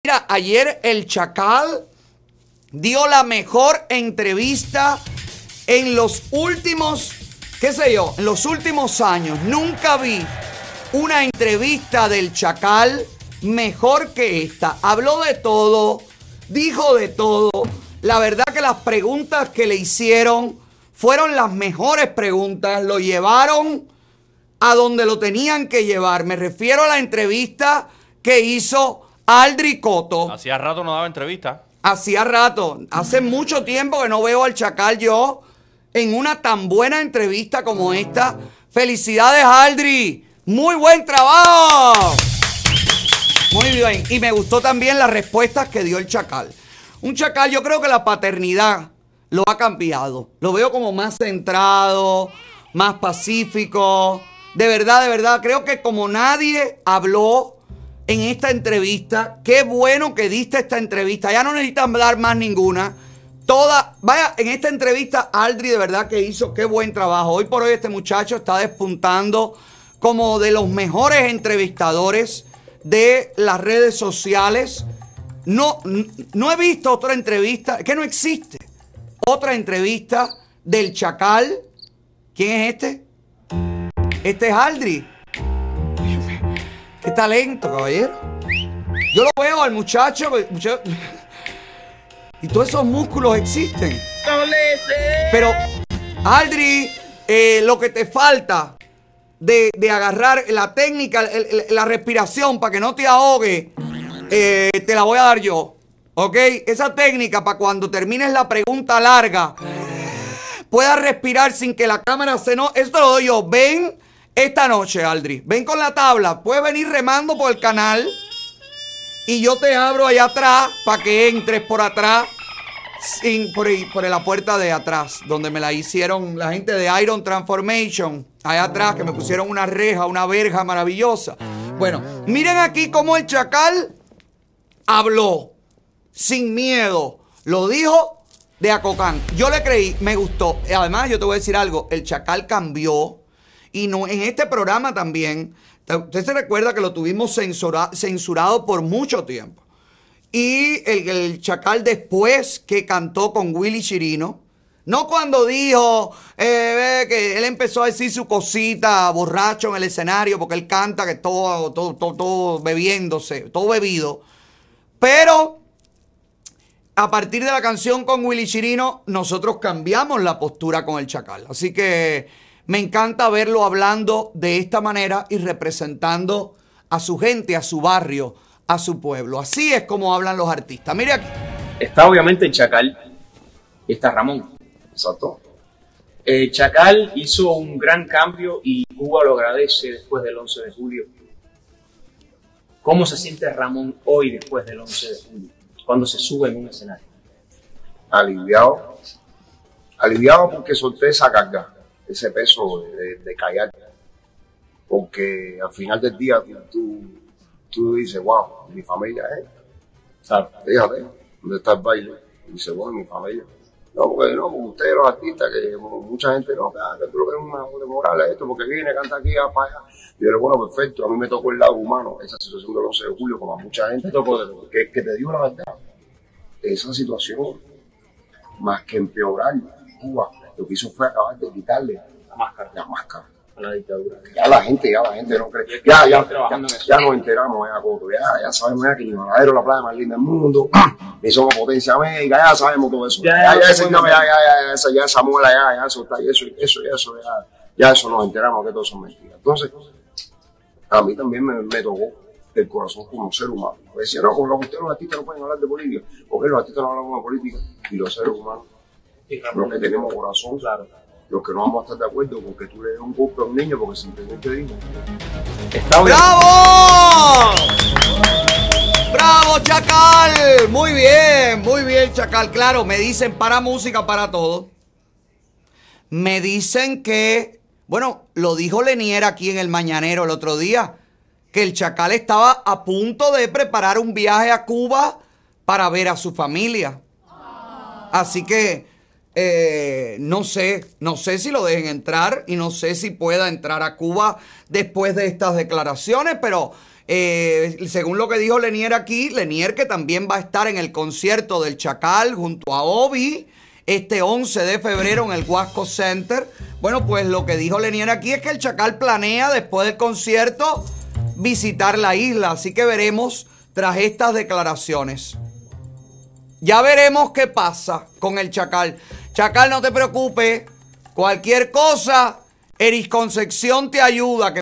Mira, ayer el Chacal dio la mejor entrevista en los últimos, qué sé yo, en los últimos años. Nunca vi una entrevista del Chacal mejor que esta. Habló de todo, dijo de todo. La verdad que las preguntas que le hicieron fueron las mejores preguntas. Lo llevaron a donde lo tenían que llevar. Me refiero a la entrevista que hizo Aldri Coto. Hacía rato no daba entrevista. Hacía rato. Hace mucho tiempo que no veo al Chacal yo en una tan buena entrevista como esta. Felicidades, Aldri. Muy buen trabajo. Muy bien. Y me gustó también las respuestas que dio el Chacal. Un Chacal, yo creo que la paternidad lo ha cambiado. Lo veo como más centrado, más pacífico. De verdad, creo que como nadie habló en esta entrevista, qué bueno que diste esta entrevista. Ya no necesitan dar más ninguna. Vaya, en esta entrevista, Aldri de verdad que hizo qué buen trabajo. Hoy por hoy este muchacho está despuntando como de los mejores entrevistadores de las redes sociales. No he visto otra entrevista, que no existe otra entrevista del Chacal. ¿Quién es este? Este es Aldri. Qué talento, caballero. Yo lo veo al muchacho y todos esos músculos existen. Pero, Aldri, lo que te falta de agarrar la técnica, la respiración para que no te ahogue, te la voy a dar yo. ¿Ok? Esa técnica para cuando termines la pregunta larga puedas respirar sin que la cámara se no. Esto lo doy yo. Ven esta noche, Aldri. Ven con la tabla. Puedes venir remando por el canal y yo te abro allá atrás para que entres por atrás, por la puerta de atrás, donde me la hicieron la gente de Iron Transformation. Allá atrás, que me pusieron una reja, una verja maravillosa. Bueno, miren aquí cómo el Chacal habló sin miedo. Lo dijo de Acocán. Yo le creí, me gustó. Además, yo te voy a decir algo. El Chacal cambió. Y no, en este programa también, usted se recuerda que lo tuvimos censurado por mucho tiempo. Y el Chacal después que cantó con Willy Chirino, no cuando dijo que él empezó a decir su cosita borracho en el escenario, porque él canta que todo bebiéndose, todo bebido. Pero a partir de la canción con Willy Chirino, nosotros cambiamos la postura con el Chacal. Así que me encanta verlo hablando de esta manera y representando a su gente, a su barrio, a su pueblo. Así es como hablan los artistas. Mire aquí. Está obviamente el Chacal y está Ramón. Exacto. El Chacal hizo un gran cambio y Cuba lo agradece después del 11 de julio. ¿Cómo se siente Ramón hoy después del 11 de julio? Cuando se sube en un escenario. Aliviado. Aliviado porque solté esa carga, ese peso de callar. Porque al final del día tú dices, wow, mi familia es. Fíjate, ¿dónde está el baile? Y dices, bueno, mi familia. No, porque ustedes los artistas, que mucha gente no, que tú lo ves una de moral esto, porque viene, canta aquí, para allá. Y yo le digo, bueno, perfecto, a mí me tocó el lado humano, esa situación del 11 de julio, como a mucha gente, que te digo la verdad, esa situación, más que empeorar, Cuba, lo que hizo fue acabar de quitarle la máscara. A la dictadura. Ya la gente no cree. Ya nos enteramos, ya sabemos que ni Manadero es la playa más linda del mundo, ni somos potencia América, ya sabemos todo eso. Ya esa muela, ya eso está, ya eso nos enteramos que todo son mentiras. Entonces, a mí también me tocó el corazón como ser humano. Porque decía, no, con los artistas no pueden hablar de política, porque los artistas no hablamos de política, y los seres humanos, los que tenemos corazón, claro. Los que no vamos a estar de acuerdo porque tú le das un golpe a un niño porque simplemente digo. ¡Bravo! ¡Bravo, Chacal! Muy bien, Chacal. Claro, me dicen para música, para todo. Me dicen que, bueno, lo dijo Lenier aquí en el Mañanero el otro día, que el Chacal estaba a punto de preparar un viaje a Cuba para ver a su familia. Así que no sé si lo dejen entrar y no sé si pueda entrar a Cuba después de estas declaraciones, pero Según lo que dijo Lenier aquí, Lenier que también va a estar en el concierto del Chacal junto a Obi este 11 de febrero en el Wasco Center. Bueno, pues lo que dijo Lenier aquí es que el Chacal planea después del concierto visitar la isla, así que veremos tras estas declaraciones. Ya veremos qué pasa con el Chacal. Chacal, no te preocupes, cualquier cosa, Eris Concepción te ayuda.